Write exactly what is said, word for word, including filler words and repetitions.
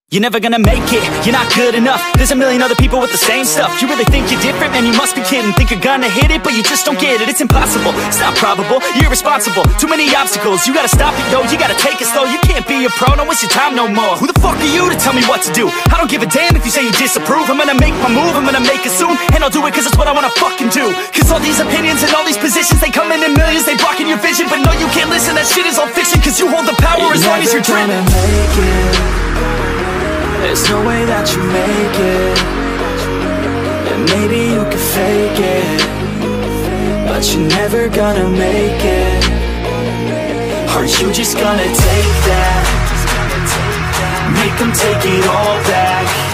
You're never gonna make it, you're not good enough. There's a million other people with the same stuff. You really think you're different? Man, you must be kidding. Think you're gonna hit it, but you just don't get it. It's impossible, it's not probable, you're irresponsible. Too many obstacles, you gotta stop it, yo. You gotta take it slow, you can't be a pro. Don't waste your time no more. Who the fuck are you to tell me what to do? I don't give a damn if you say you disapprove. I'm gonna make my move, I'm gonna make it soon. And I'll do it cause it's what I wanna fucking do. Cause all these opinions and all these positions, they come in in millions, they blocking your vision. But no, you can't listen, that shit is all fiction. Cause you hold the power as long as you're dreaming. There's no way that you make it. And maybe you can fake it, but you're never gonna make it. Are you just gonna take that? Make them take it all back.